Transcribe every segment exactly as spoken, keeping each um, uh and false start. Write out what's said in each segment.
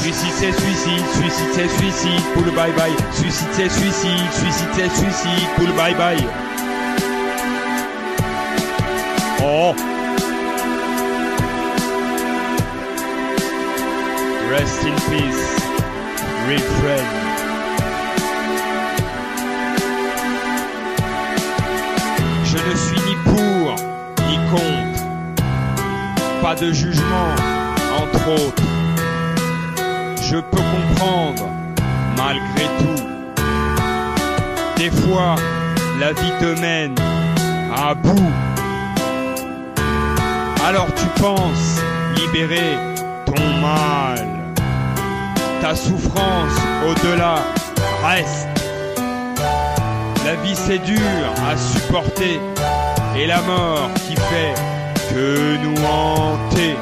Suicide c'est suicide, suicide c'est suicide, pour le bye bye. Suicide c'est suicide, suicide c'est suicide, pour le bye bye. Oh. Rest in peace, real friend. Je ne suis ni pour, ni contre. Pas de jugement, entre autres. Je peux comprendre, malgré tout. Des fois, la vie te mène à bout. Alors tu penses libérer ton mal. Ta souffrance au-delà reste. La vie c'est dur à supporter. Et la mort qui fait que nous hanter.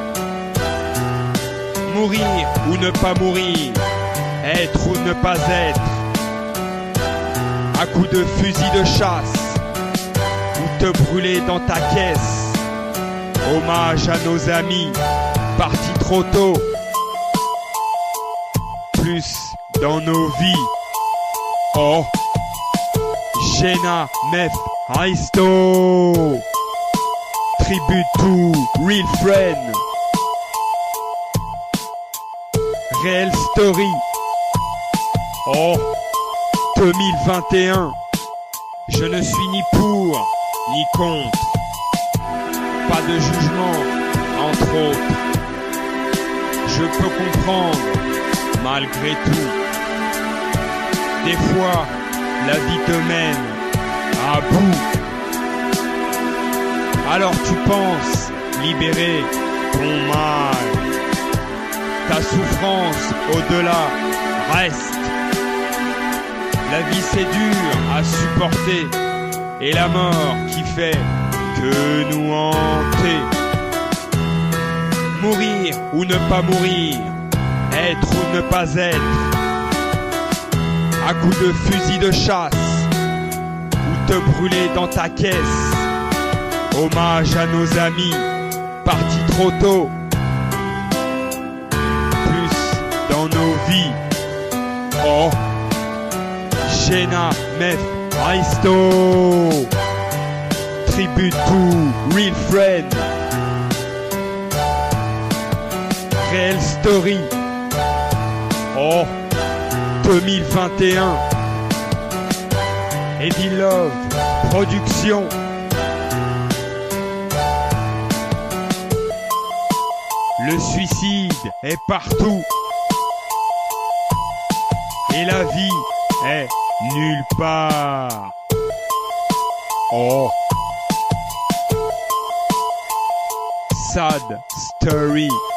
Mourir ou ne pas mourir, être ou ne pas être, à coups de fusil de chasse, ou te brûler dans ta caisse. Hommage à nos amis, partis trop tôt, plus dans nos vies. Oh, Jenna, Meth, Aisto, tribute to real friend. Réelle story. Oh, deux mille vingt et un. Je ne suis ni pour, ni contre. Pas de jugement, entre autres. Je peux comprendre, malgré tout. Des fois, la vie te mène à bout. Alors tu penses libérer ton mal. Ta souffrance au-delà reste. La vie c'est dur à supporter. Et la mort qui fait que nous hanter. Mourir ou ne pas mourir, être ou ne pas être, à coups de fusil de chasse, ou te brûler dans ta caisse. Hommage à nos amis, partis trop tôt. Dans nos vies. Oh, Jenna, Meth, Aisto, tribute to real friend. Réelle story. Oh, deux mille vingt et un. Eddie Love, production. Le suicide est partout. Et la vie est nulle part. Oh. Sad story.